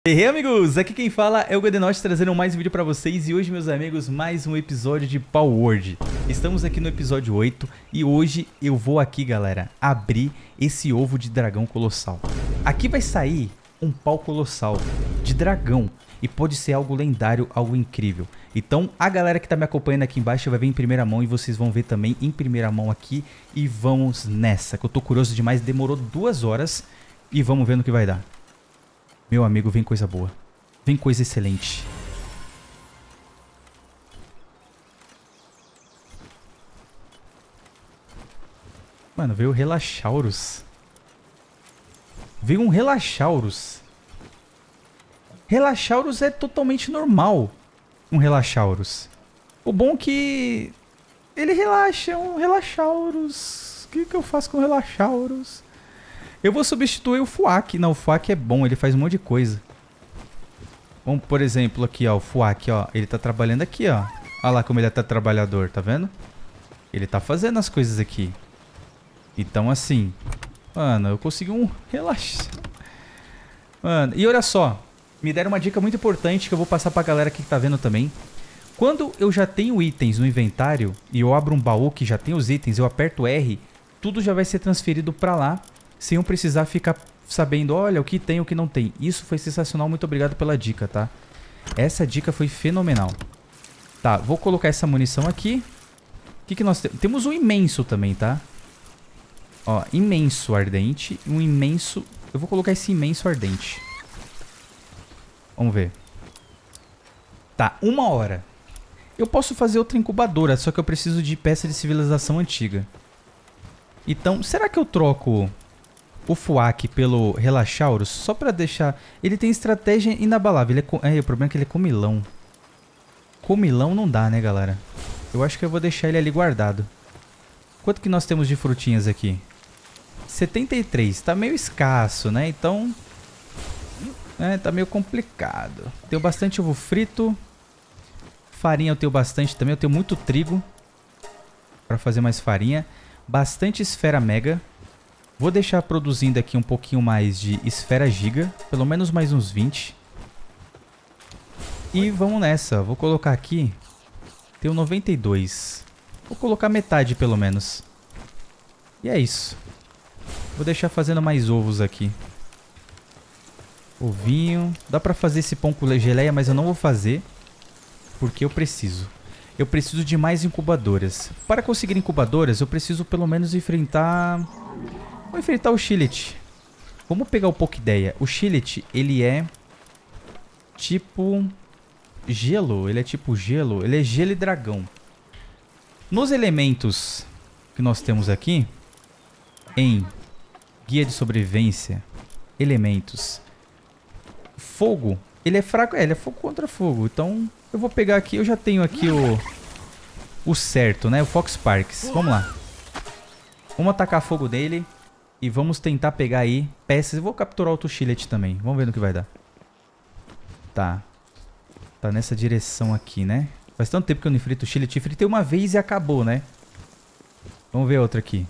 E aí, amigos, aqui quem fala é o Godenote trazendo mais um vídeo pra vocês. E hoje, meus amigos, mais um episódio de Palworld. Estamos aqui no episódio 8 e hoje eu vou aqui, galera, abrir esse ovo de dragão colossal. Aqui vai sair um pau colossal de dragão e pode ser algo lendário, algo incrível. Então a galera que tá me acompanhando aqui embaixo vai ver em primeira mão e vocês vão ver também em primeira mão aqui. E vamos nessa, que eu tô curioso demais, demorou 2 horas e vamos ver no que vai dar. Meu amigo, vem coisa boa. Vem coisa excelente. Mano, veio o Relaxaurus. Veio um Relaxaurus. Relaxaurus é totalmente normal. Um Relaxaurus. O bom é que ele relaxa, um Relaxaurus. O que eu faço com o Relaxaurus? Eu vou substituir o Fuak. Não, o Fuak é bom, ele faz um monte de coisa. Vamos, por exemplo, aqui, ó, o Fuak, ó. Ele tá trabalhando aqui, ó. Olha lá como ele tá trabalhador, tá vendo? Ele tá fazendo as coisas aqui. Então, assim... Mano, eu consegui um relaxar. Mano, e olha só. Me deram uma dica muito importante que eu vou passar pra galera aqui que tá vendo também. Quando eu já tenho itens no inventário e eu abro um baú que já tem os itens, eu aperto R, tudo já vai ser transferido pra lá. Sem eu precisar ficar sabendo, olha, o que tem e o que não tem. Isso foi sensacional, muito obrigado pela dica, tá? Essa dica foi fenomenal. Tá, vou colocar essa munição aqui. O que nós temos? Temos um imenso também, tá? Ó, imenso ardente. Um imenso... Eu vou colocar esse imenso ardente. Vamos ver. Tá, 1 hora. Eu posso fazer outra incubadora, só que eu preciso de peça de civilização antiga. Então, será que eu troco... o Fuak pelo Relaxaurus, só pra deixar... Ele tem estratégia inabalável. Ele é o problema é que ele é comilão. Comilão não dá, né, galera? Eu acho que eu vou deixar ele ali guardado. Quanto que nós temos de frutinhas aqui? 73. Tá meio escasso, né? Então... tá meio complicado. Tenho bastante ovo frito. Farinha eu tenho bastante também. Eu tenho muito trigo pra fazer mais farinha. Bastante esfera mega. Vou deixar produzindo aqui um pouquinho mais de esfera giga. Pelo menos mais uns 20. E vamos nessa. Vou colocar aqui. Tenho 92. Vou colocar metade pelo menos. E é isso. Vou deixar fazendo mais ovos aqui. Ovinho. Dá pra fazer esse pão com geleia, mas eu não vou fazer. Porque eu preciso. Eu preciso de mais incubadoras. Para conseguir incubadoras, eu preciso pelo menos enfrentar... Vou enfrentar o Shillet. Vamos pegar um pouco ideia. O Shillet, ele é tipo gelo. Ele é tipo gelo. Ele é gelo e dragão. Nos elementos que nós temos aqui, em guia de sobrevivência, elementos, fogo, ele é fraco. Ele é fogo contra fogo. Então, eu vou pegar aqui. Eu já tenho aqui o certo, né? O Fox Sparks. Vamos lá. Vamos atacar fogo dele. E vamos tentar pegar aí peças. Eu vou capturar outro Shillet também. Vamos ver no que vai dar. Tá. Tá nessa direção aqui, né? Faz tanto tempo que eu não enfrento o Shillet. Enfrentei uma vez e acabou, né? Vamos ver outra aqui.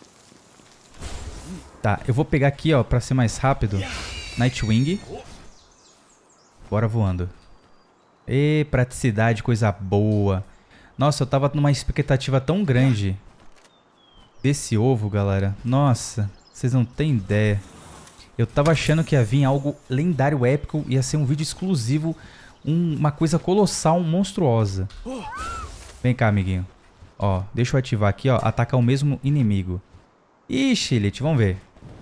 Tá, eu vou pegar aqui, ó, pra ser mais rápido. Nightwing. Bora voando. Ê, praticidade, coisa boa. Nossa, eu tava numa expectativa tão grande desse ovo, galera. Nossa, vocês não têm ideia. Eu tava achando que ia vir algo lendário, épico. Ia ser um vídeo exclusivo. Uma coisa colossal, monstruosa. Vem cá, amiguinho. Ó, deixa eu ativar aqui, ó. Atacar o mesmo inimigo. Ih, Shillet, vamos ver.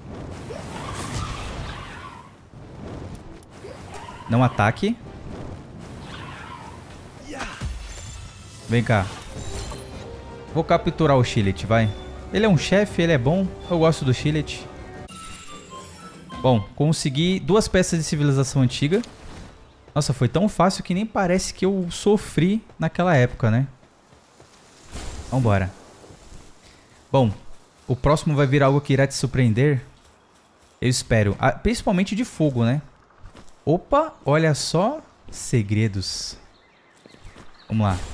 Não ataque. Vem cá. Vou capturar o Shillet, vai. Ele é um chefe, ele é bom. Eu gosto do Shillet. Bom, consegui 2 peças de civilização antiga. Nossa, foi tão fácil que nem parece que eu sofri naquela época, né? Vambora. Bom, o próximo vai vir algo que irá te surpreender. Eu espero. Ah, principalmente de fogo, né? Opa, olha só. Segredos. Vamos lá.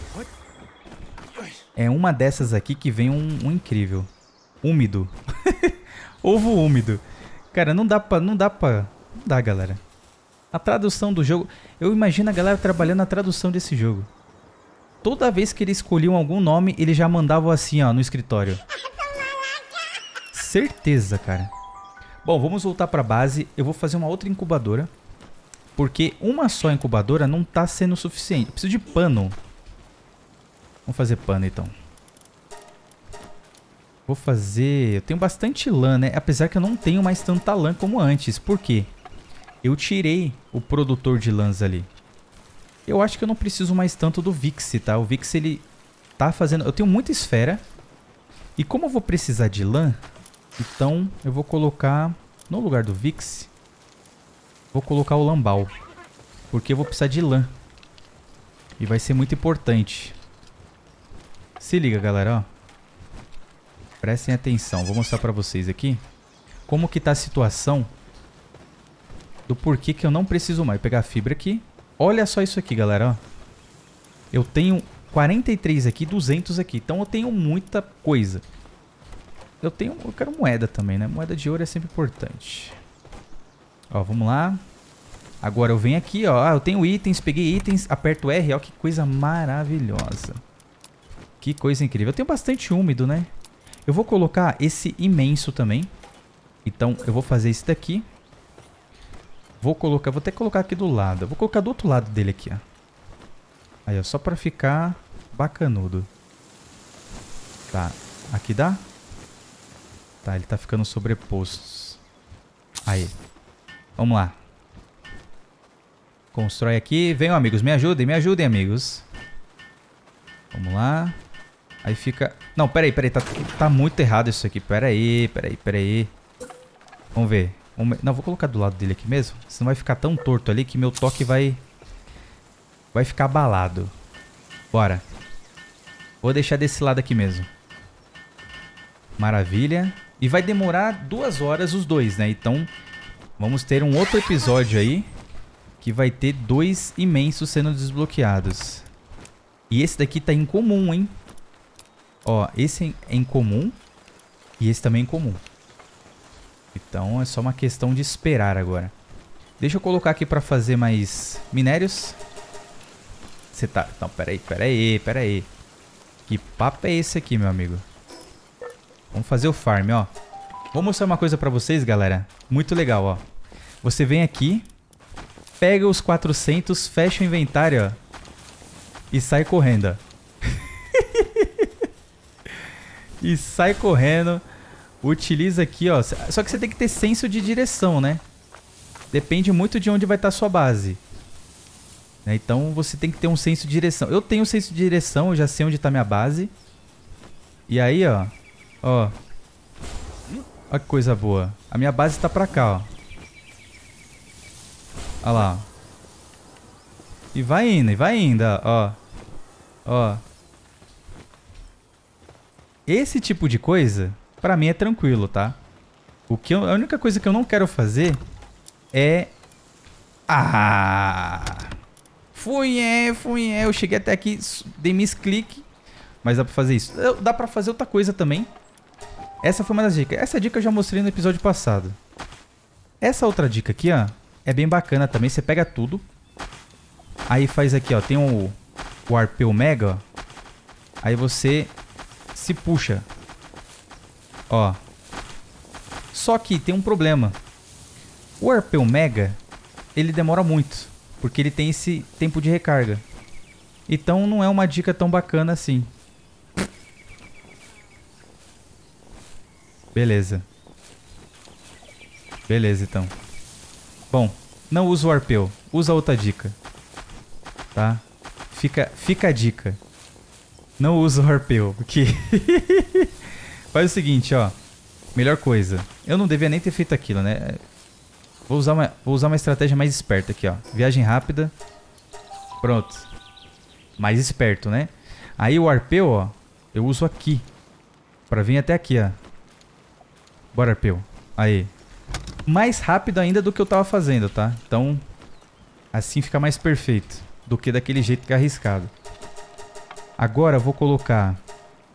É uma dessas aqui que vem um incrível. Úmido. Ovo úmido. Cara, não dá, galera. A tradução do jogo... Eu imagino a galera trabalhando na tradução desse jogo. Toda vez que eles escolhiam algum nome, eles já mandavam assim, ó, no escritório. Certeza, cara. Bom, vamos voltar pra base. Eu vou fazer uma outra incubadora. Porque uma só incubadora não tá sendo suficiente. Eu preciso de pano. Vamos fazer pano, então. Vou fazer... Eu tenho bastante lã, né? Apesar que eu não tenho mais tanta lã como antes. Por quê? Eu tirei o produtor de lãs ali. Eu acho que eu não preciso mais tanto do Vix, tá? O Vix, ele tá fazendo... Eu tenho muita esfera. E como eu vou precisar de lã, então eu vou colocar... No lugar do Vix, vou colocar o Lambal. Porque eu vou precisar de lã. E vai ser muito importante. Se liga, galera, ó. Prestem atenção. Vou mostrar pra vocês aqui como que tá a situação do porquê que eu não preciso mais. Vou pegar a fibra aqui. Olha só isso aqui, galera, ó. Eu tenho 43 aqui, 200 aqui. Então eu tenho muita coisa. Eu quero moeda também, né? Moeda de ouro é sempre importante. Ó, vamos lá. Agora eu venho aqui, ó. Ah, eu tenho itens, peguei itens, aperto R, ó, que coisa maravilhosa. Que coisa incrível. Eu tenho bastante úmido, né? Eu vou colocar esse imenso também. Então eu vou fazer esse daqui. Vou até colocar aqui do lado. Eu vou colocar do outro lado dele aqui, ó. Aí, ó, só pra ficar bacanudo. Tá, aqui dá? Tá, ele tá ficando sobrepostos. Aí. Vamos lá. Constrói aqui. Venham, amigos, me ajudem, amigos. Vamos lá. Aí fica... Não, peraí. Tá muito errado isso aqui. Peraí. Vamos ver. Não, vou colocar do lado dele aqui mesmo. Senão vai ficar tão torto ali que meu toque vai ficar abalado. Bora. Vou deixar desse lado aqui mesmo. Maravilha. E vai demorar 2 horas os dois, né? Então, vamos ter um outro episódio aí que vai ter 2 imensos sendo desbloqueados. E esse daqui tá incomum, hein? Ó, esse é incomum e esse também é incomum. Então é só uma questão de esperar agora. Deixa eu colocar aqui pra fazer mais minérios. Você tá... Não, peraí. Que papo é esse aqui, meu amigo? Vamos fazer o farm, ó. Vou mostrar uma coisa pra vocês, galera. Muito legal, ó. Você vem aqui, pega os 400, fecha o inventário, ó. E sai correndo, ó. E sai correndo. Utiliza aqui, ó. Só que você tem que ter senso de direção, né? Depende muito de onde vai estar a sua base. Então você tem que ter um senso de direção. Eu tenho um senso de direção, eu já sei onde está minha base. E aí, ó. Ó. Olha que coisa boa. A minha base está pra cá, ó. Olha lá. E vai indo, ó. Ó. Esse tipo de coisa, pra mim é tranquilo, tá? A única coisa que eu não quero fazer é... Fui. Eu cheguei até aqui, dei misclick. Mas dá pra fazer isso. Dá pra fazer outra coisa também. Essa foi uma das dicas. Essa dica eu já mostrei no episódio passado. Essa outra dica aqui, ó, é bem bacana também. Você pega tudo. Aí faz aqui, ó. Tem o Arpeu Mega, ó. Aí você se puxa. Ó. Só que tem um problema. O Arpeu Mega, ele demora muito. Porque ele tem esse tempo de recarga. Então não é uma dica tão bacana assim. Beleza. Beleza, então. Bom, não usa o Arpeu. Usa outra dica. Tá? Fica a dica. Não usa o Arpeu. Porque... Faz o seguinte, ó. Melhor coisa. Eu não devia nem ter feito aquilo, né? Vou usar uma estratégia mais esperta aqui, ó. Viagem rápida. Pronto. Mais esperto, né? Aí o Arpeu, ó. Eu uso aqui. Pra vir até aqui, ó. Bora, Arpeu. Aí. Mais rápido ainda do que eu tava fazendo, tá? Então, assim fica mais perfeito. Do que daquele jeito que é arriscado. Agora eu vou colocar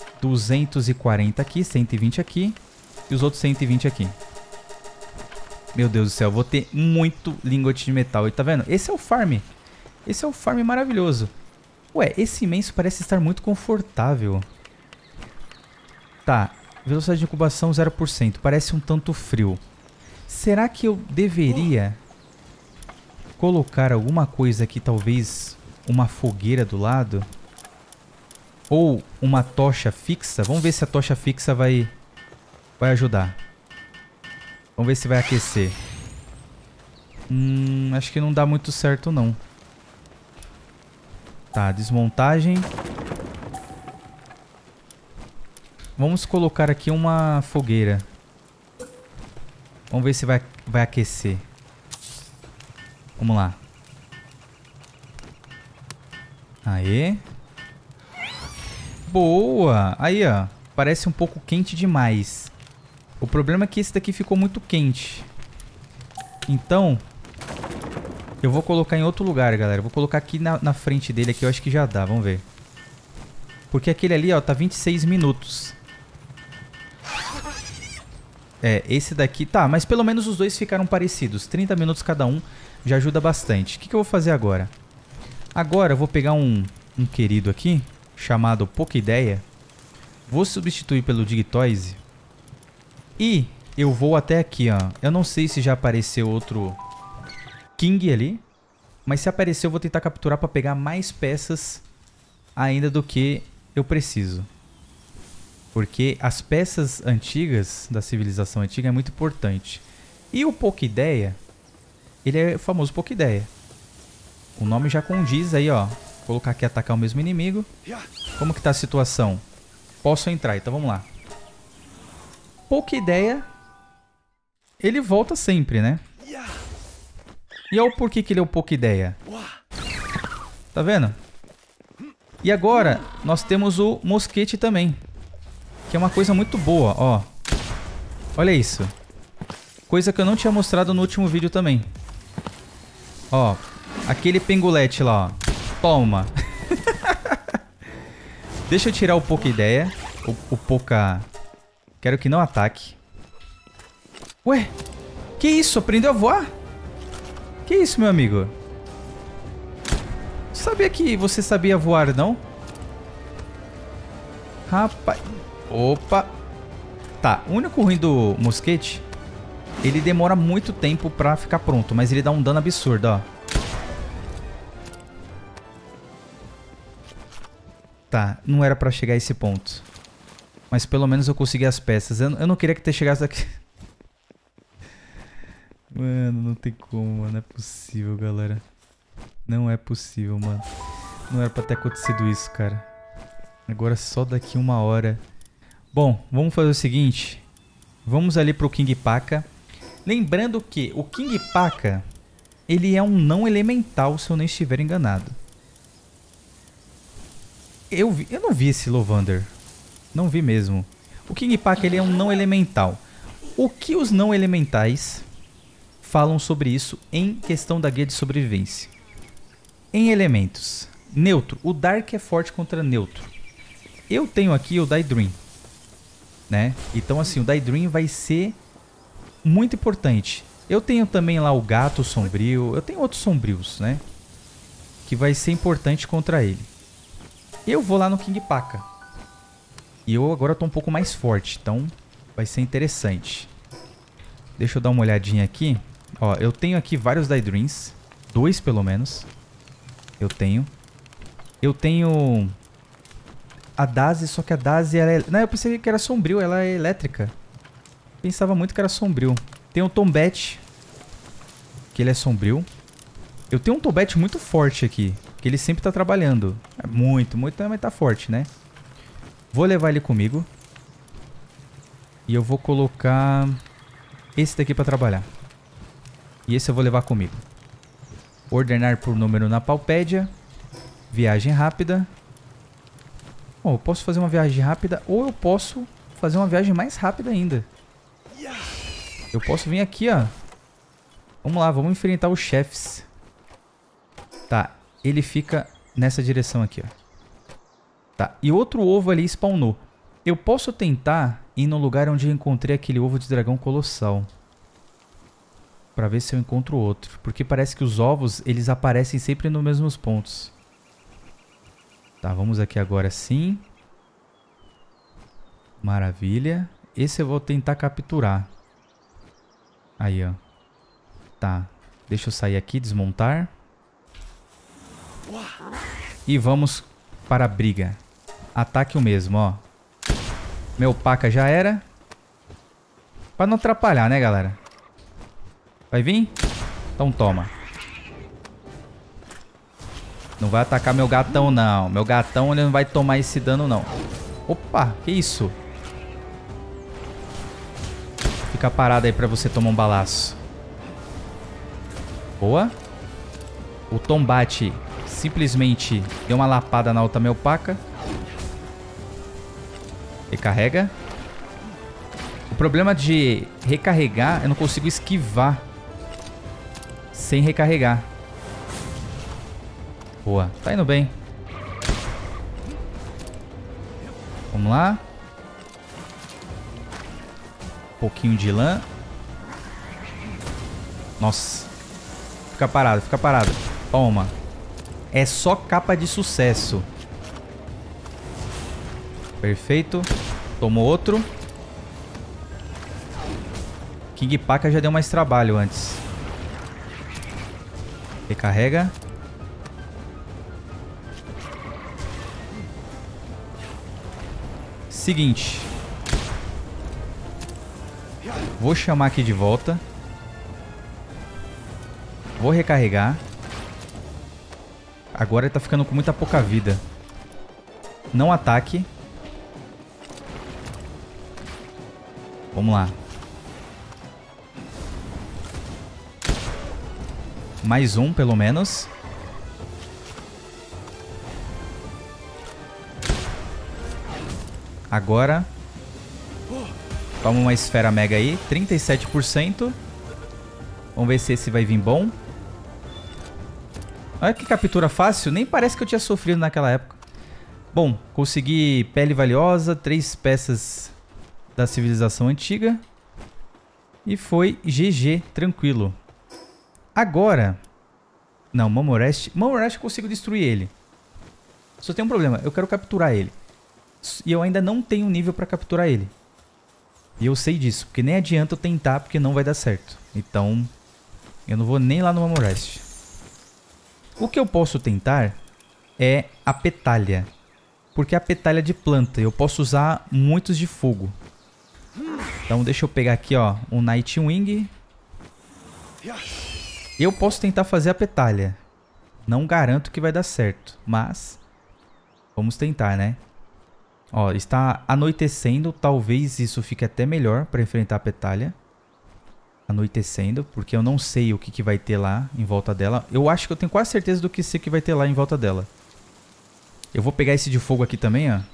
240 aqui, 120 aqui. E os outros 120 aqui. Meu Deus do céu, vou ter muito lingote de metal. E tá vendo? Esse é o farm. Esse é o farm maravilhoso. Ué, esse imenso parece estar muito confortável. Tá, velocidade de incubação 0%. Parece um tanto frio. Será que eu deveria colocar alguma coisa aqui, talvez uma fogueira do lado? Ou uma tocha fixa? Vamos ver se a tocha fixa vai ajudar. Vamos ver se vai aquecer. Acho que não dá muito certo não. Tá, desmontagem. Vamos colocar aqui uma fogueira. Vamos ver se vai aquecer. Vamos lá. Aê. Boa! Aí, ó. Parece um pouco quente demais. O problema é que esse daqui ficou muito quente. Então, eu vou colocar em outro lugar, galera. Vou colocar aqui na frente dele, aqui eu acho que já dá. Vamos ver. Porque aquele ali, ó, tá 26 minutos. É, esse daqui... Tá, mas pelo menos os dois ficaram parecidos. 30 minutos cada um já ajuda bastante. O que eu vou fazer agora? Agora eu vou pegar um querido aqui, chamado Pokédeia. Vou substituir pelo Digitoise. E eu vou até aqui, ó. Eu não sei se já apareceu outro King ali. Mas se aparecer eu vou tentar capturar para pegar mais peças ainda do que eu preciso. Porque as peças antigas da civilização antiga é muito importante. E o Pokédeia, ele é o famoso Pokédeia. O nome já condiz aí, ó. Vou colocar aqui atacar o mesmo inimigo. Como que tá a situação? Posso entrar, então vamos lá. Pokédeia, ele volta sempre, né? E olha o porquê que ele é o Pokédeia. Tá vendo? E agora nós temos o mosquete também. Que é uma coisa muito boa, ó. Olha isso. Coisa que eu não tinha mostrado no último vídeo também. Ó, aquele pengulete lá, ó. Toma. Deixa eu tirar o Pokédeia. O Poca... Quero que não ataque. Ué, que isso? Aprendeu a voar? Que isso, meu amigo? Sabia que você sabia voar, não? Rapaz... Opa! Tá, o único ruim do mosquete, ele demora muito tempo pra ficar pronto, mas ele dá um dano absurdo, ó. Tá, não era pra chegar a esse ponto. Mas pelo menos eu consegui as peças. Eu não queria que ter chegado aqui. Mano, não tem como, mano. Não é possível, galera. Não é possível, mano. Não era pra ter acontecido isso, cara. Agora só daqui 1 hora. Bom, vamos fazer o seguinte. Vamos ali pro King Paka. Lembrando que o King Paka, ele é um não elemental, se eu não estiver enganado. Eu não vi esse Lovander. Não vi mesmo. O King Paka, ele é um não elemental. O que os não elementais falam sobre isso em questão da guia de sobrevivência? Em elementos. Neutro. O Dark é forte contra neutro. Eu tenho aqui o Daedream, né? Então assim, o Daedream vai ser muito importante. Eu tenho também lá o Gato Sombrio. Eu tenho outros sombrios, né? Que vai ser importante contra ele. Eu vou lá no King Paka. E eu agora tô um pouco mais forte, então vai ser interessante. Deixa eu dar uma olhadinha aqui. Ó, eu tenho aqui vários Daedreams. 2 pelo menos. Eu tenho. Eu tenho a Daisy, só que a Daisy ela é... Não, eu pensei que era sombrio, ela é elétrica. Pensava muito que era sombrio. Tem o Tombat, que ele é sombrio. Eu tenho um Tombat muito forte aqui, que ele sempre tá trabalhando. É muito, mas tá forte, né? Vou levar ele comigo. E eu vou colocar esse daqui pra trabalhar. E esse eu vou levar comigo. Ordenar por número na Palpédia. Viagem rápida. Bom, eu posso fazer uma viagem rápida ou eu posso fazer uma viagem mais rápida ainda. Eu posso vir aqui, ó. Vamos lá, vamos enfrentar os chefes. Tá, ele fica nessa direção aqui, ó. Tá, e outro ovo ali spawnou. Eu posso tentar ir no lugar onde eu encontrei aquele ovo de dragão colossal. Pra ver se eu encontro outro. Porque parece que os ovos, eles aparecem sempre nos mesmos pontos. Tá, vamos aqui agora sim. Maravilha. Esse eu vou tentar capturar. Aí, ó. Tá. Deixa eu sair aqui, desmontar. E vamos para a briga. Ataque o mesmo, ó. Meu paca já era. Pra não atrapalhar, né, galera? Vai vir? Então toma. Não vai atacar meu gatão, não. Meu gatão, ele não vai tomar esse dano, não. Opa, que isso? Fica parado aí pra você tomar um balaço. Boa. O Tombate simplesmente deu uma lapada na outra meu paca. Recarrega. O problema de recarregar, eu não consigo esquivar sem recarregar. Boa, tá indo bem. Vamos lá. Um pouquinho de lã. Nossa. Fica parado, fica parado. Toma. É só capa de sucesso. Perfeito. Tomou outro. King Paca já deu mais trabalho antes. Recarrega. Seguinte. Vou chamar aqui de volta. Vou recarregar. Agora ele tá ficando com muita pouca vida. Não ataque. Vamos lá. Mais um, pelo menos. Agora. Toma uma esfera mega aí. 37%. Vamos ver se esse vai vir bom. Olha que captura fácil. Nem parece que eu tinha sofrido naquela época. Bom, consegui pele valiosa. 3 peças da civilização antiga. E foi GG, tranquilo. Agora... Não, Mamorest... Mamorest eu consigo destruir ele. Só tem um problema. Eu quero capturar ele. E eu ainda não tenho nível pra capturar ele. E eu sei disso. Porque nem adianta eu tentar, porque não vai dar certo. Então... eu não vou nem lá no Mamorest. O que eu posso tentar é a petalha. Porque a petalha de planta. Eu posso usar muitos de fogo. Então deixa eu pegar aqui, ó, um Nightwing. Eu posso tentar fazer a petalha. Não garanto que vai dar certo, mas vamos tentar, né? Ó, está anoitecendo, talvez isso fique até melhor para enfrentar a petalha. Anoitecendo, porque eu não sei o que, que vai ter lá em volta dela. Eu acho que eu tenho quase certeza do que sei que vai ter lá em volta dela. Eu vou pegar esse de fogo aqui também, ó.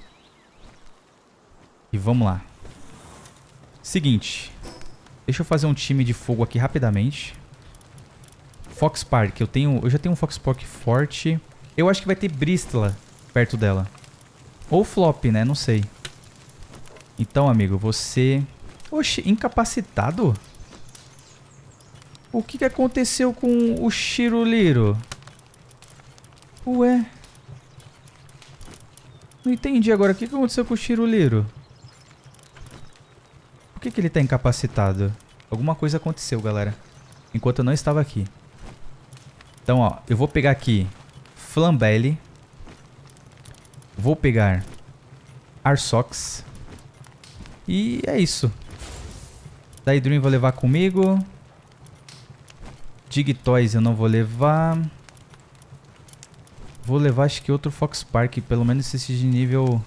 E vamos lá. Seguinte. Deixa eu fazer um time de fogo aqui rapidamente. Foxpark, eu já tenho um Foxpark forte. Eu acho que vai ter Bristla perto dela. Ou Flop, né? Não sei. Então, amigo, você... Oxi, incapacitado? O que aconteceu com o Shiruliro? Ué? Não entendi agora. O que aconteceu com o Shiruliro? Por que ele tá incapacitado? Alguma coisa aconteceu, galera. Enquanto eu não estava aqui. Então, ó. Eu vou pegar aqui Flambelle. Vou pegar Arsox. E é isso. Daedrin eu vou levar comigo. Digtoys eu não vou levar. Vou levar acho que outro Foxpark. Pelo menos esse de nível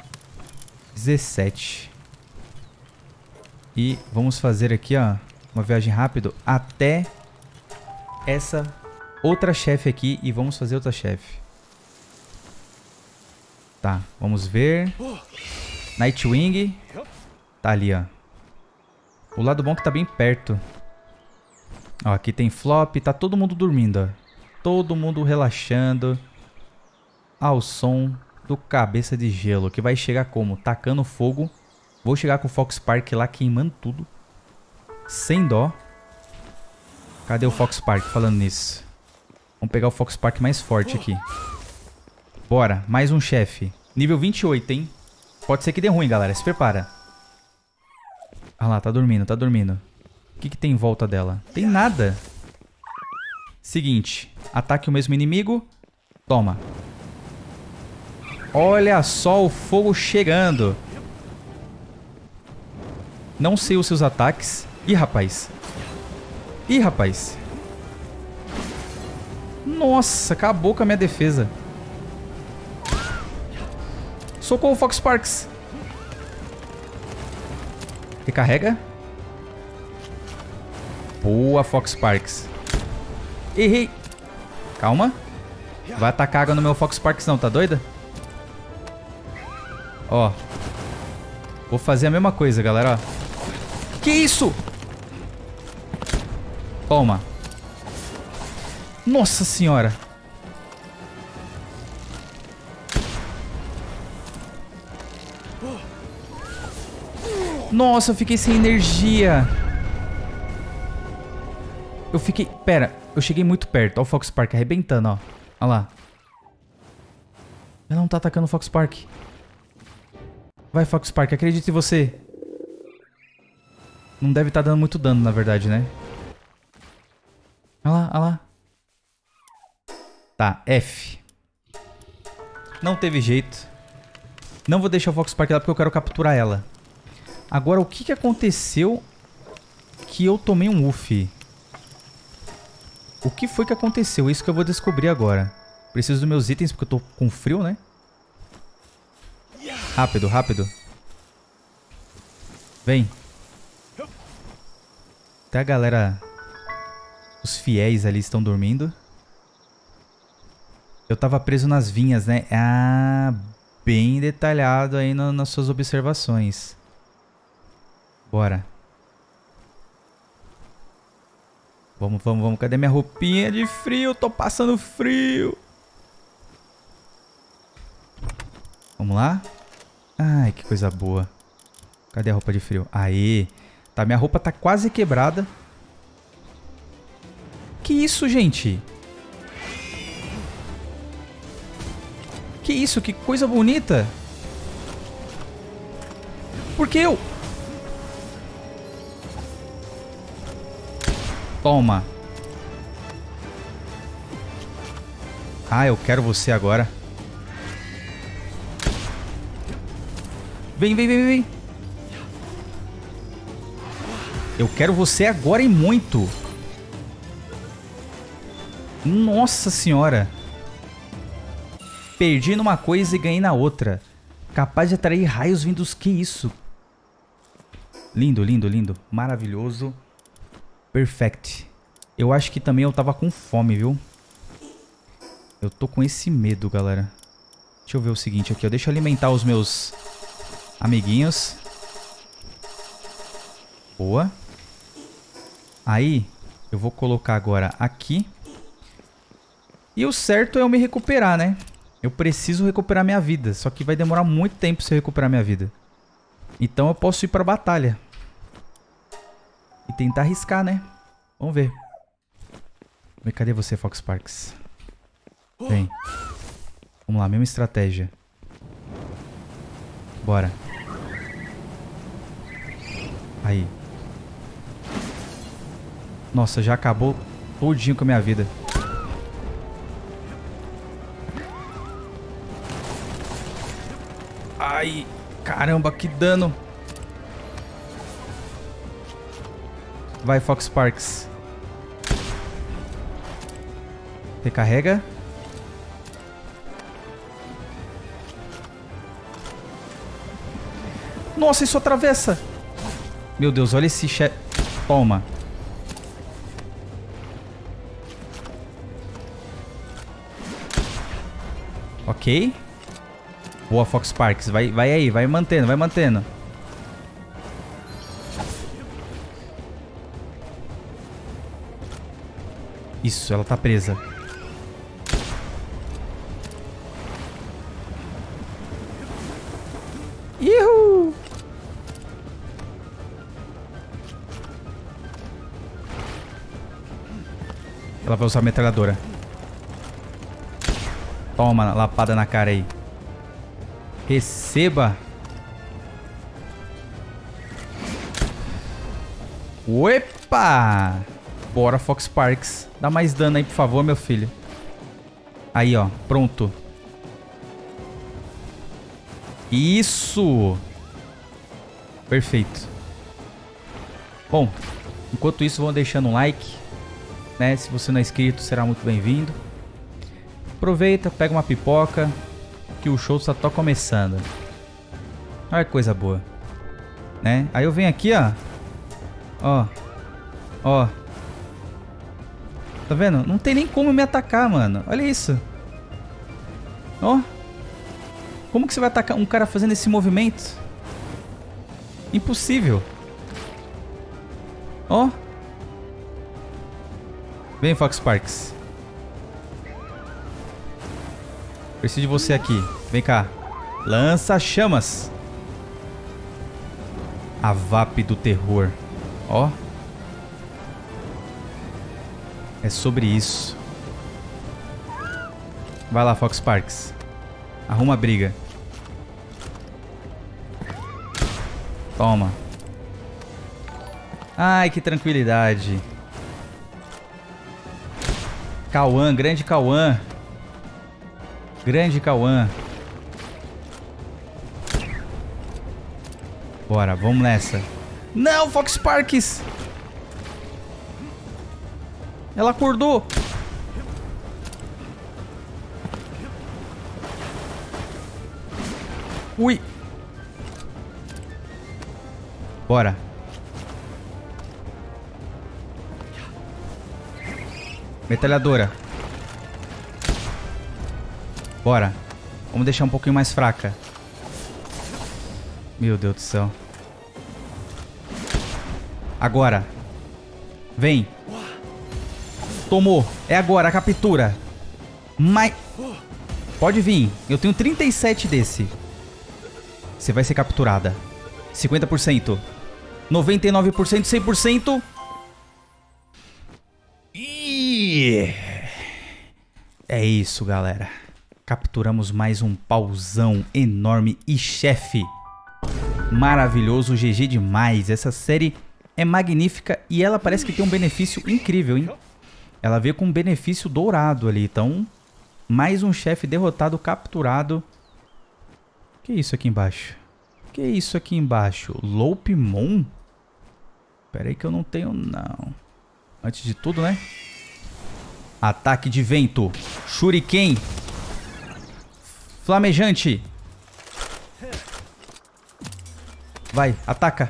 17. E vamos fazer aqui, ó, uma viagem rápida até essa outra chefe aqui. E vamos fazer outra chefe. Tá, vamos ver. Nightwing. Tá ali, ó. O lado bom é que tá bem perto. Ó, aqui tem Flop. Tá todo mundo dormindo, ó. Todo mundo relaxando ao som do Cabeça de Gelo. Que vai chegar como? Tacando fogo. Vou chegar com o Foxpark lá queimando tudo. Sem dó. Cadê o Fox Park falando nisso? Vamos pegar o Fox Park mais forte aqui. Bora, mais um chefe. Nível 28, hein? Pode ser que dê ruim, galera. Se prepara. Ah lá, tá dormindo, tá dormindo. O que tem em volta dela? Tem nada. Seguinte. Ataque o mesmo inimigo. Toma. Olha só o fogo chegando. Não sei os seus ataques. Ih, rapaz. Ih, rapaz. Nossa, acabou com a minha defesa. Socorro, Fox Sparks. Recarrega. Boa, Fox Sparks. Errei. Calma. Vai atacar água no meu Fox Sparks não, tá doida? Ó. Vou fazer a mesma coisa, galera, ó. Que isso? Toma. Nossa senhora. Nossa, eu fiquei sem energia. Eu fiquei... Pera, eu cheguei muito perto. Olha o Fox Park arrebentando, ó. Olha lá. Ela não tá atacando o Fox Park. Vai, Fox Park, acredito em você. Não deve estar dando muito dano, na verdade, né? Olha lá, olha lá. Tá, F. Não teve jeito. Não vou deixar o Fox Park lá porque eu quero capturar ela. Agora, o que aconteceu que eu tomei um uff? O que foi que aconteceu? Isso que eu vou descobrir agora. Preciso dos meus itens porque eu tô com frio, né? Rápido, rápido. Vem. Até a galera... Os fiéis ali estão dormindo. Eu tava preso nas vinhas, né? Ah, bem detalhado aí nas suas observações. Bora. Vamos, vamos, vamos. Cadê minha roupinha de frio? Tô passando frio. Vamos lá. Ai, que coisa boa. Cadê a roupa de frio? Aê. Tá, minha roupa tá quase quebrada. Que isso, gente? Que isso? Que coisa bonita. Por que eu... Toma. Ah, eu quero você agora. Vem, vem, vem, vem. Eu quero você agora e muito. Nossa senhora. Perdi numa coisa e ganhei na outra. Capaz de atrair raios vindos. Que isso? Lindo, lindo, lindo. Maravilhoso. Perfect. Eu acho que também eu tava com fome, viu? Eu tô com esse medo, galera. Deixa eu ver o seguinte aqui, ó. Deixa eu alimentar os meus amiguinhos. Boa. Aí, eu vou colocar agora aqui. E o certo é eu me recuperar, né? Eu preciso recuperar minha vida. Só que vai demorar muito tempo se eu recuperar minha vida. Então eu posso ir pra batalha. E tentar arriscar, né? Vamos ver. Cadê você, Fox Sparks? Vem. Vamos lá, mesma estratégia. Bora. Aí. Nossa, já acabou todinho com a minha vida. Ai, caramba, que dano. Vai, Fox Sparks. Recarrega. Nossa, isso atravessa. Meu Deus, olha esse chefe. Toma. Ok. Boa, Fox Sparks. Vai aí, vai mantendo, vai mantendo. Isso, ela tá presa. Ihu! Ela vai usar a metralhadora. Toma, lapada na cara aí. Receba. Opa! Bora, Fox Sparks. Dá mais dano aí, por favor, meu filho. Aí, ó. Pronto. Isso! Perfeito. Bom, enquanto isso, vão deixando um like, né? Se você não é inscrito, será muito bem-vindo. Aproveita, pega uma pipoca, que o show só tá começando. Olha que coisa boa, né? Aí eu venho aqui, ó. Ó. Ó. Tá vendo? Não tem nem como me atacar, mano. Olha isso. Ó. Como que você vai atacar um cara fazendo esse movimento? Impossível. Ó. Vem, Fox Sparks. Preciso de você aqui. Vem cá. Lança chamas. A VAP do terror. Ó. É sobre isso. Vai lá, Fox Sparks. Arruma a briga. Toma. Ai, que tranquilidade. Cauã, grande Cauã. Grande Cauã. Bora, vamos nessa. Não, Fox Sparks! Ela acordou. Ui. Bora. Metralhadora. Bora. Vamos deixar um pouquinho mais fraca. Meu Deus do céu. Agora. Vem. Tomou. É agora a captura. Mas... Pode vir. Eu tenho 37 desse. Você vai ser capturada. 50%. 99%. 100%. É isso, galera. Capturamos mais um pauzão enorme e chefe. Maravilhoso, GG demais. Essa série é magnífica e ela parece que tem um benefício incrível, hein? Ela veio com um benefício dourado ali. Então, mais um chefe derrotado, capturado. Que é isso aqui embaixo? Que é isso aqui embaixo? Loupemon? Pera aí que eu não tenho, não. Antes de tudo, né? Ataque de vento. Shuriken. Flamejante. Vai, ataca.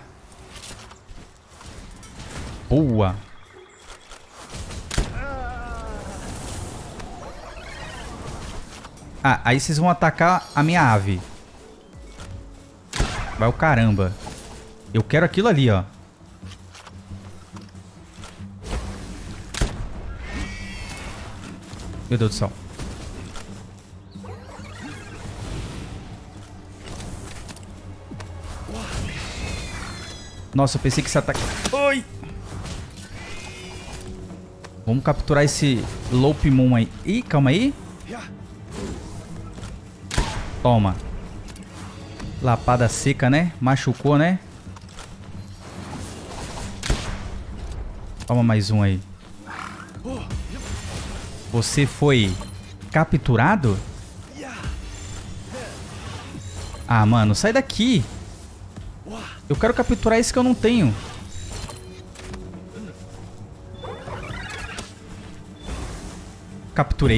Boa. Ah, aí vocês vão atacar a minha ave. Vai o caramba. Eu quero aquilo ali, ó. Meu Deus do céu. Nossa, eu pensei que esse ataque... Oi! Vamos capturar esse Loupemon aí. Ih, calma aí. Toma. Lapada seca, né? Machucou, né? Toma mais um aí. Você foi capturado? Ah, mano, sai daqui. Eu quero capturar esse que eu não tenho. Capturei.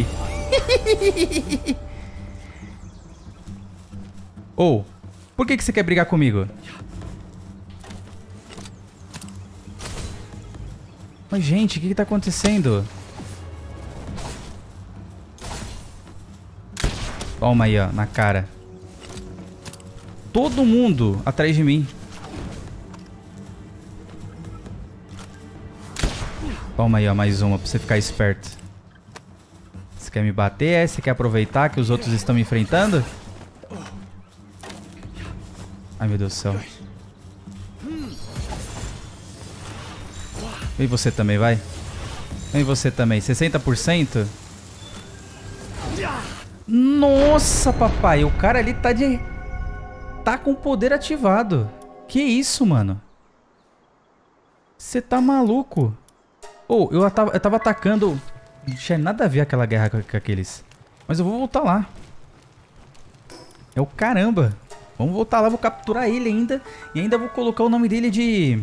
Ou, por que você quer brigar comigo? Mas, gente, o que tá acontecendo? Toma aí, ó, na cara. Todo mundo atrás de mim. Toma aí, ó, mais uma pra você ficar esperto. Você quer me bater? Você quer aproveitar que os outros estão me enfrentando? Ai, meu Deus do céu. E você também, vai. E você também, 60%? Nossa, papai, o cara ali tá de... Tá com o poder ativado. Que isso, mano? Você tá maluco? Oh, eu tava atacando... Não tinha nada a ver aquela guerra com aqueles. Mas eu vou voltar lá. É o caramba. Vamos voltar lá, vou capturar ele ainda. E ainda vou colocar o nome dele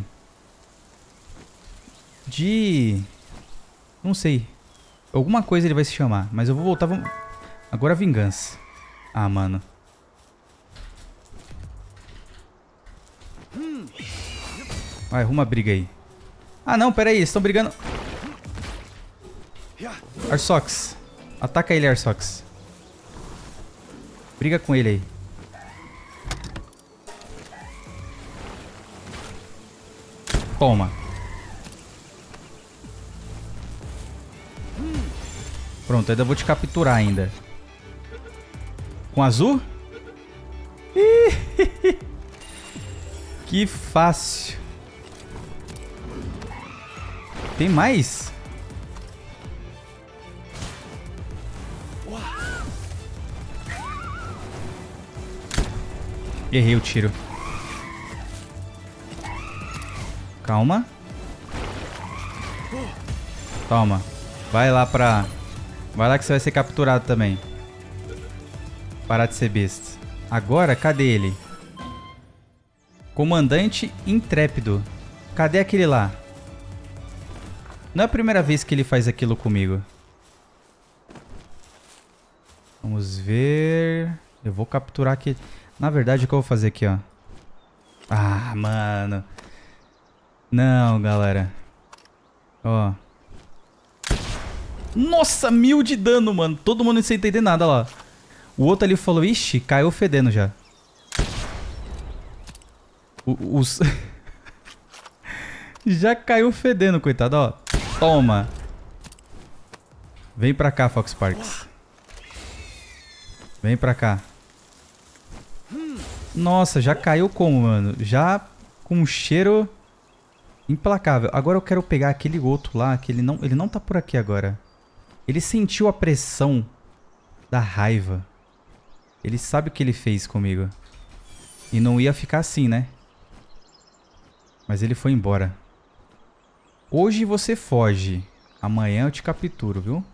de... Não sei. Alguma coisa ele vai se chamar. Mas eu vou voltar... Vamos... Agora vingança. Ah, mano. Vai, arruma a briga aí. Ah, não, pera aí. Eles estão brigando... Arsox. Ataca ele, Arsox. Briga com ele aí. Toma. Pronto, ainda vou te capturar ainda. Com azul? Que fácil. Tem mais? Errei o tiro. Calma. Toma. Vai lá pra... Vai lá que você vai ser capturado também. Parar de ser besta. Agora, cadê ele? Comandante intrépido. Cadê aquele lá? Não é a primeira vez que ele faz aquilo comigo. Vamos ver... Eu vou capturar aqui... Na verdade, o que eu vou fazer aqui, ó? Ah, mano. Não, galera. Ó. Nossa, 1000 de dano, mano. Todo mundo sem entender nada lá. O outro ali falou, ixi, caiu fedendo já. Os... Já caiu fedendo, coitado, ó. Toma. Vem pra cá, Fox Sparks. Vem pra cá. Nossa, já caiu como, mano? Já com um cheiro implacável. Agora eu quero pegar aquele outro lá, que ele não tá por aqui agora. Ele sentiu a pressão da raiva. Ele sabe o que ele fez comigo. E não ia ficar assim, né? Mas ele foi embora. Hoje você foge. Amanhã eu te capturo, viu?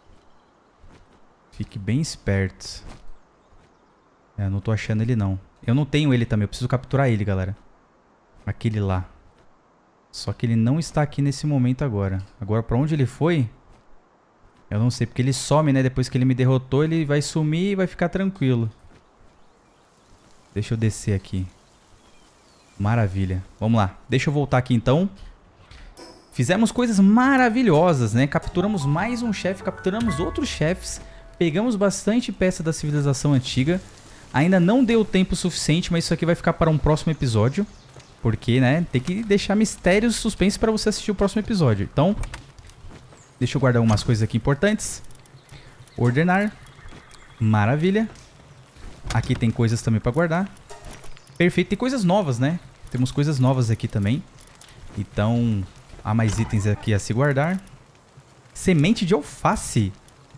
Fique bem esperto. Eu não tô achando ele, não. Eu não tenho ele também. Eu preciso capturar ele, galera. Aquele lá. Só que ele não está aqui nesse momento agora. Agora, pra onde ele foi? Eu não sei. Porque ele some, né? Depois que ele me derrotou, ele vai sumir e vai ficar tranquilo. Deixa eu descer aqui. Maravilha. Vamos lá. Deixa eu voltar aqui, então. Fizemos coisas maravilhosas, né? Capturamos mais um chefe. Capturamos outros chefes. Pegamos bastante peça da civilização antiga. Ainda não deu tempo suficiente, mas isso aqui vai ficar para um próximo episódio. Porque, né, tem que deixar mistérios suspensos para você assistir o próximo episódio. Então, deixa eu guardar algumas coisas aqui importantes. Ordenar. Maravilha. Aqui tem coisas também para guardar. Perfeito. Tem coisas novas, né? Temos coisas novas aqui também. Então, há mais itens aqui a se guardar. Semente de alface.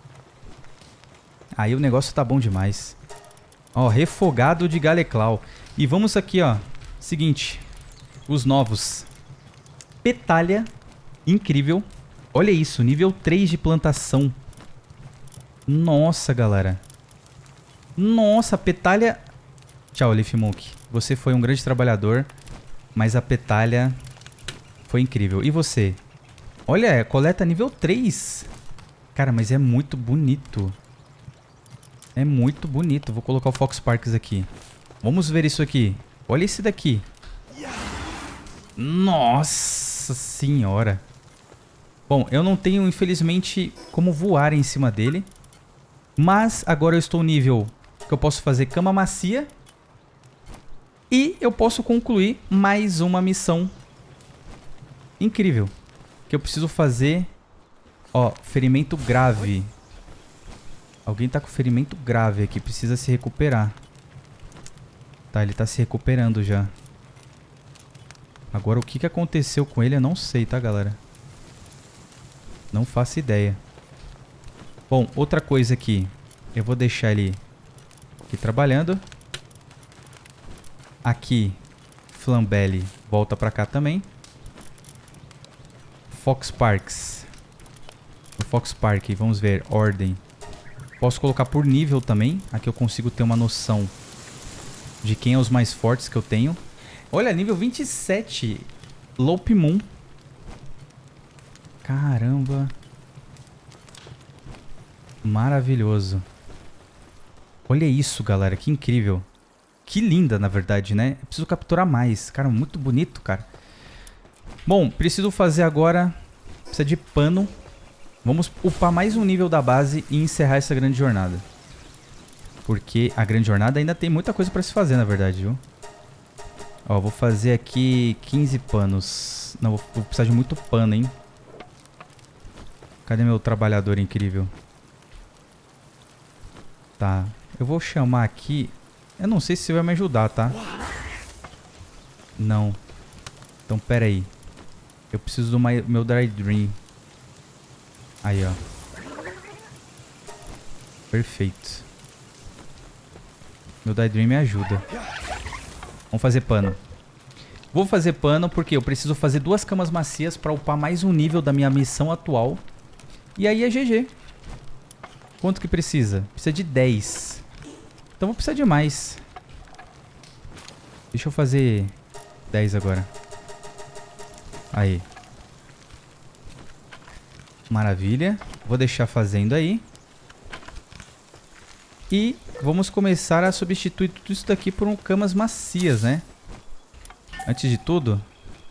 Aí o negócio tá bom demais. Ó, refogado de galeclau. E vamos aqui, ó. Seguinte. Os novos. Petalha. Incrível. Olha isso. Nível 3 de plantação. Nossa, galera. Nossa, petalha... Tchau, Leaf Monk. Você foi um grande trabalhador. Mas a petalha foi incrível. E você? Olha, coleta nível 3. Cara, mas é muito bonito. É muito bonito. Vou colocar o Fox Sparks aqui. Vamos ver isso aqui. Olha esse daqui. Nossa senhora. Bom, eu não tenho, infelizmente, como voar em cima dele. Mas agora eu estou no nível que eu posso fazer cama macia. E eu posso concluir mais uma missão incrível. Que eu preciso fazer... Ó, ferimento grave. Alguém tá com ferimento grave aqui. Precisa se recuperar. Tá, ele tá se recuperando já. Agora o que aconteceu com ele eu não sei, tá, galera? Não faço ideia. Bom, outra coisa aqui. Eu vou deixar ele aqui trabalhando. Aqui, Flambelly volta pra cá também. Fox Parks. O Fox Park, vamos ver, ordem. Posso colocar por nível também. Aqui eu consigo ter uma noção de quem é os mais fortes que eu tenho. Olha, nível 27. Lope Moon. Caramba. Maravilhoso. Olha isso, galera. Que incrível. Que linda, na verdade, né? Eu preciso capturar mais. Cara, muito bonito, cara. Bom, preciso fazer agora... Precisa de pano. Vamos upar mais um nível da base e encerrar essa grande jornada. Porque a grande jornada ainda tem muita coisa pra se fazer, na verdade, viu? Ó, vou fazer aqui 15 panos. Não, vou precisar de muito pano, hein? Cadê meu trabalhador incrível? Tá. Eu vou chamar aqui... Eu não sei se você vai me ajudar, tá? Não. Então, pera aí. Eu preciso do meu Dry Dream. Aí, ó. Perfeito. Meu Dry Dream me ajuda. Vamos fazer pano. Vou fazer pano porque eu preciso fazer 2 camas macias para upar mais um nível da minha missão atual. E aí é GG. Quanto que precisa? Precisa de 10. Então vou precisar de mais. Deixa eu fazer 10 agora. Aí. Maravilha. Vou deixar fazendo aí. E vamos começar a substituir tudo isso daqui por camas macias, né? Antes de tudo,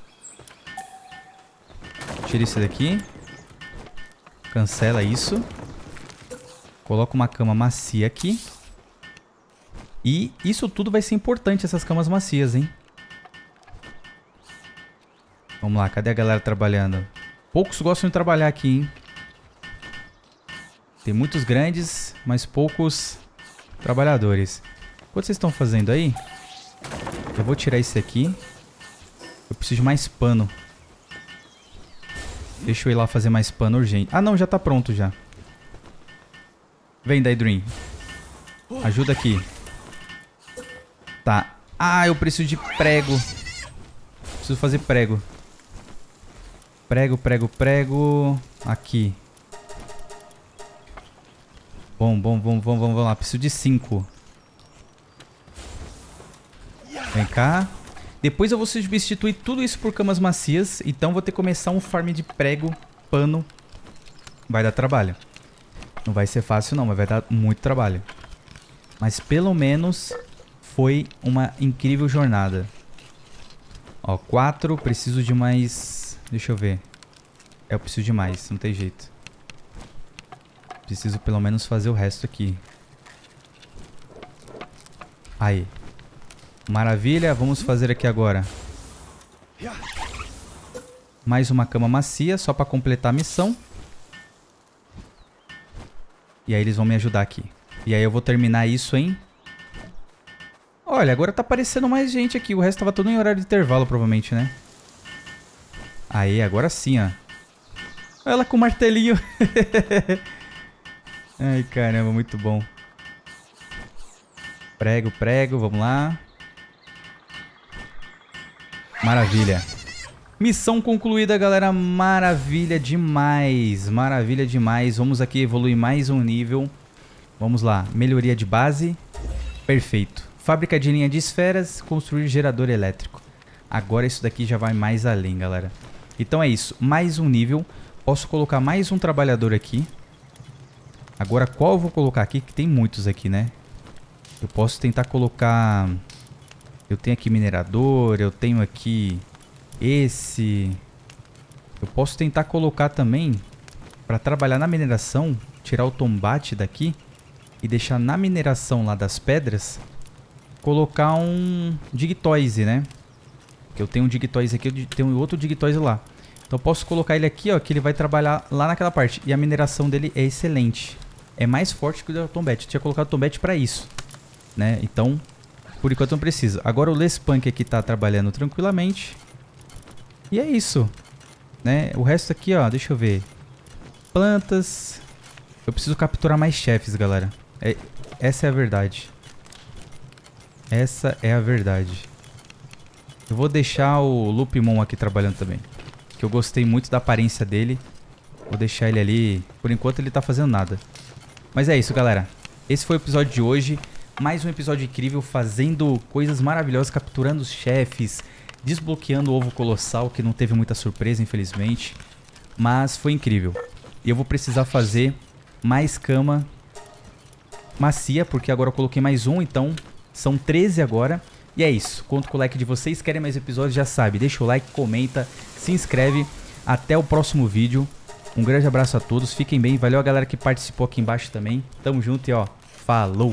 tira isso daqui. Cancela isso. Coloca uma cama macia aqui. E isso tudo vai ser importante, essas camas macias, hein? Vamos lá, cadê a galera trabalhando? Poucos gostam de trabalhar aqui, hein? Tem muitos grandes, mas poucos trabalhadores. Enquanto vocês estão fazendo aí, eu vou tirar esse aqui. Eu preciso de mais pano. Deixa eu ir lá fazer mais pano urgente. Ah, não, já tá pronto já. Vem, Daydream. Ajuda aqui. Tá. Ah, eu preciso de prego. Preciso fazer prego. Prego, prego, prego. Aqui. Vamos lá. Preciso de 5. Vem cá. Depois eu vou substituir tudo isso por camas macias. Então vou ter que começar um farm de prego, pano. Vai dar trabalho. Não vai ser fácil não, mas vai dar muito trabalho. Mas pelo menos foi uma incrível jornada. Ó, 4. Preciso de mais... Deixa eu ver. Eu preciso de mais, não tem jeito. Preciso pelo menos fazer o resto aqui. Aí. Maravilha, vamos fazer aqui agora. Mais uma cama macia, só para completar a missão. E aí eles vão me ajudar aqui. E aí eu vou terminar isso em... Olha, agora tá aparecendo mais gente aqui. O resto tava tudo em horário de intervalo, provavelmente, né? Aí, agora sim, ó. Ela com o martelinho. Ai, caramba, muito bom. Prego, prego, vamos lá. Maravilha. Missão concluída, galera. Maravilha demais. Maravilha demais. Vamos aqui evoluir mais um nível. Vamos lá. Melhoria de base. Perfeito. Fábrica de linha de esferas. Construir gerador elétrico. Agora isso daqui já vai mais além, galera. Então é isso. Mais um nível. Posso colocar mais um trabalhador aqui. Agora qual eu vou colocar aqui? Que tem muitos aqui, né? Eu posso tentar colocar... Eu tenho aqui minerador. Eu tenho aqui... Esse... Eu posso tentar colocar também... Para trabalhar na mineração... Tirar o tombate daqui... E deixar na mineração lá das pedras... Colocar um... Digitoise, né? Que eu tenho um Digitoise aqui... Eu tenho outro Digitoise lá... Então eu posso colocar ele aqui, ó, que ele vai trabalhar lá naquela parte. E a mineração dele é excelente. É mais forte que o do Tombete. Eu tinha colocado o Tombete pra isso, né? Então, por enquanto não precisa. Agora o Lespunk aqui tá trabalhando tranquilamente. E é isso, né? O resto aqui, ó, deixa eu ver. plantas. Eu preciso capturar mais chefes, galera. Essa é a verdade. Essa é a verdade. Eu vou deixar o Lupimon aqui trabalhando também. Que eu gostei muito da aparência dele. Vou deixar ele ali. Por enquanto ele tá fazendo nada. Mas é isso, galera. Esse foi o episódio de hoje. Mais um episódio incrível, fazendo coisas maravilhosas, capturando os chefes, desbloqueando o ovo colossal, que não teve muita surpresa, infelizmente. Mas foi incrível. E eu vou precisar fazer mais cama macia, porque agora eu coloquei mais um, então são 13 agora. E é isso, conto com o like de vocês. Querem mais episódios, já sabe, deixa o like, comenta, se inscreve. Até o próximo vídeo. Um grande abraço a todos, fiquem bem. Valeu a galera que participou aqui embaixo também. Tamo junto e ó, falou!